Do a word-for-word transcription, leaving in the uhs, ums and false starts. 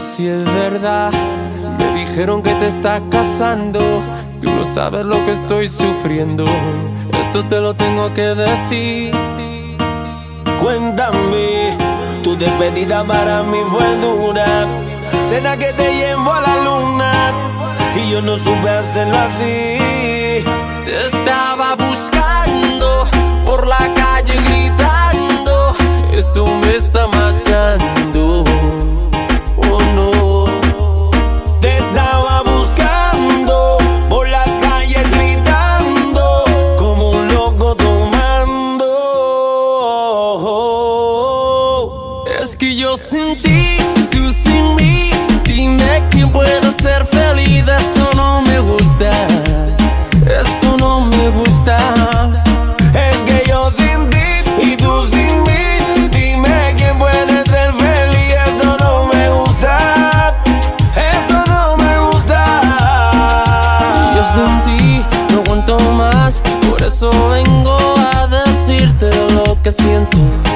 si es verdad. Me dijeron que te estás casando. Tú no sabes lo que estoy sufriendo. Esto te lo tengo que decir. Cuéntame, tu despedida para mí fue dura. Cena que te llevo a la luna y yo no supe hacerlo así. Te estaba buscando por la calle gritando. Esto me está matando. Oh no. Te estaba buscando por las calles gritando como un loco tomando. Es que yo sin ti, tú sin mí. Dime quién puede ser feliz. Esto no me gusta. Esto no me gusta. Es que yo sin ti y tú sin mí. Dime quién puede ser feliz. Eso no me gusta. Eso no me gusta. Yo sin ti no aguanto más. Por eso vengo a decirte lo que siento.